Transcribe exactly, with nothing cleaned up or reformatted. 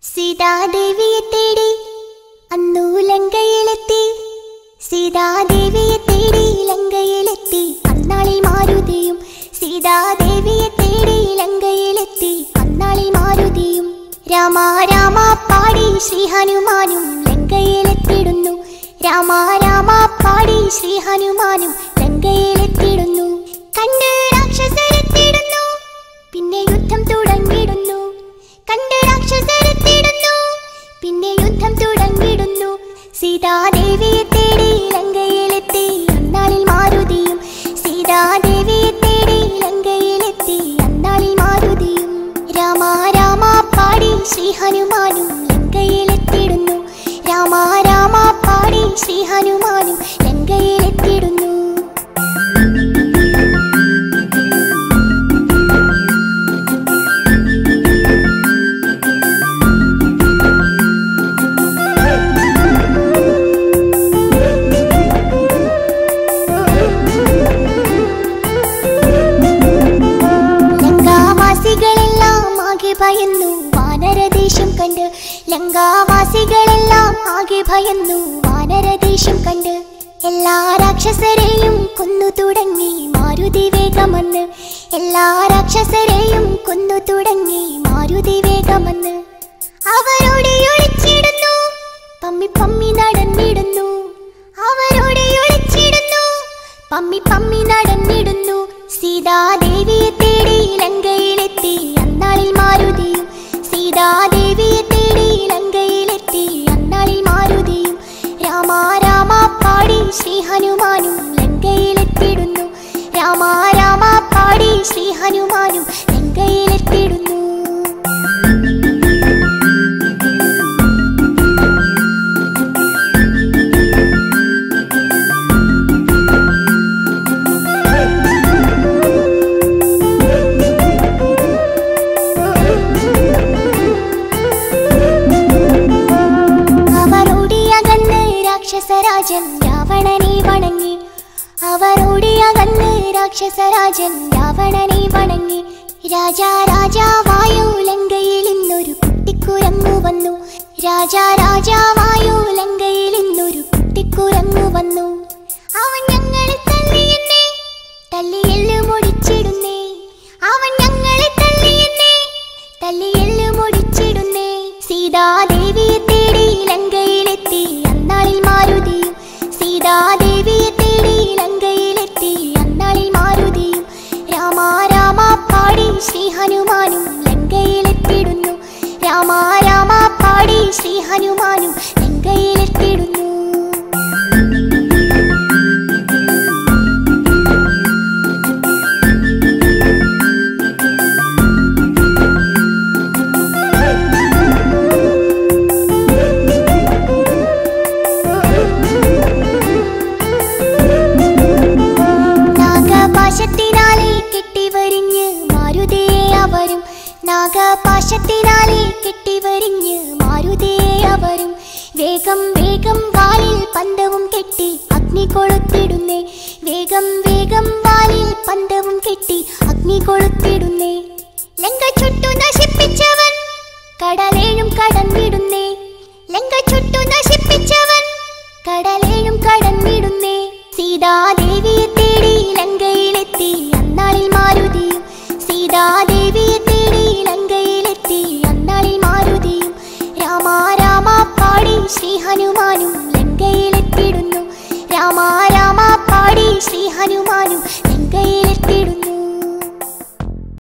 സീതാദേവിയെ തേടി അന്നു ലങ്കയിലെത്തി. സീതാദേവിയെ തേടി ലങ്കയിലെത്തി അന്നാളിൽ മാരുതിയും. സീതാദേവിയെ തേടി ലങ്കയിലെത്തി അന്നാളിൽ മാരുതിയും. രാമ രാമ പാടി ശ്രീ ഹനുമാനും ലങ്കയിലെത്തിടുന്നു. രാമ രാമ പാടി ശ്രീ ഹനുമാനും ലങ്കയിലെത്തിടുന്നു. കണ്ട് രാക്ഷസരെത്തിടുന്നു, പിന്നെ യുദ്ധം തുടങ്ങിടുന്നു. കണ്ട് രാക്ഷസരെത്തിടുന്നു, പിന്നെ യുദ്ധം തുടങ്ങിടുന്നു. സീതാദേവിയെ തേടി ലങ്കയിലെത്തി അന്നാളിൽ മാരുതിയും. സീതാദേവിയെ തേടി ലങ്കയിലെത്തി അന്നാളിൽ മാരുതിയും. രാമ രാമ പാടി ശ്രീ ഹനുമാനും ലങ്കയിലെത്തിടുന്നു. രാമ രാമ പാടി ശ്രീ ഹനുമാനും ലങ്കയിലെത്തിടുന്നു. ഭയന്നു വാനരദേശം കണ്ട്. ലങ്കാവാസികളെല്ലാം ആകെ ഭയന്നു വാനരദേശം കണ്ട്. എല്ലാ രാക്ഷസരെയും കൊന്നു തുടങ്ങി മാരുതി വേഗമെന്ന്. എല്ലാ രാക്ഷസരെയും കൊന്നു തുടങ്ങി മാരുതി വേഗമെന്ന്. അവരോട് ഒളിച്ചിടുന്നു, പമ്മി പമ്മി നടന്നിടുന്നു. അവരോട് ഒളിച്ചിടുന്നു, പമ്മി പമ്മി നടന്നിടുന്നു. സീതാദേവിയെ തേടി ലങ്കയിലെത്തി അന്നാളിൽ മാരുതിയും. സീതാദേവിയെ തേടി ലങ്കയിലെത്തി അന്നാളിൽ മാരുതിയും. രാമ രാമ പാടി ശ്രീ ഹനുമാനും ലങ്കയിലെത്തിടുന്നു. രാമ രാമ പാടി ശ്രീ ഹനുമാനും ലങ്കയിലെത്തിടുന്നു. രാക്ഷസരാജൻ രാവണനെ വണങ്ങി. അവരോടിയകന്ന് രാക്ഷസരാജൻ രാവണനെ വണങ്ങി. രാജാ രാജാവായോ ലങ്കയിൽ ഇന്നൊരു കുട്ടിക്കുരങ്ങു വന്നു. രാജാ രാജാവായോ ലങ്കയിൽ ഇന്നൊരു കുട്ടിക്കുരങ്ങു വന്നു. അവൻ ഞങ്ങളെ തല്ലിയെന്നേ, തല്ലിയെല്ലു മുടിച്ചിടുന്നേ. അവൻ ഞങ്ങളെ തല്ലിയെന്നേ, തല്ലിയെല്ലു മുടിച്ചിടുന്നേ. സീതാദേവിയെ തേടി ലങ്കയിലെത്തി അന്നാളിൽ മാരുതിയും. സീതാദേവിയെ തേടി ലങ്കയിലെത്തി അന്നാളിൽ മാരുതിയും. രാമ രാമ പാടി ശ്രീ ഹനുമാനും ലങ്കയിലെത്തിടുന്നു. രാമ രാമ പാടി ശ്രീ ഹനുമാനും ലങ്കയിലെത്തിടുന്നു. നാഗപാശത്തിനാലെ കെട്ടിവരിഞ്ഞ് മാരുതിയെ അവരും. നാഗപാശത്തിനാലെ കെട്ടിവരിഞ്ഞ് മാരുതിയെ അവരും. വേഗം വേഗം വാലിൽ പന്തവും കെട്ടി അഗ്നി കൊളുത്തിടുന്നേ. വേഗം വേഗം വാലിൽ പന്തവും കെട്ടി അഗ്നി കൊളുത്തിടുന്നേ. ലങ്ക ചുട്ടു നശിപ്പിച്ചവൻ കടലേഴും കടന്നിടുന്നേ. ലങ്ക ചുട്ടു നശിപ്പിച്ചവൻ കടലേഴും കടന്നിടുന്നേ. സീതാദേവിയെ തേടി ലങ്കയിലെത്തി അന്നാളിൽ മാരുതിയും. സീതാദേവിയെ തേടി ലങ്കയിലെത്തി അന്നാളിൽ മാരുതിയും. രാമ രാമ പാടി ശ്രീ ഹനുമാനും ലങ്കയിലെത്തിടുന്നു. രാമ രാമ പാടി ശ്രീ ഹനുമാനും ലങ്കയിലെത്തിടുന്നു.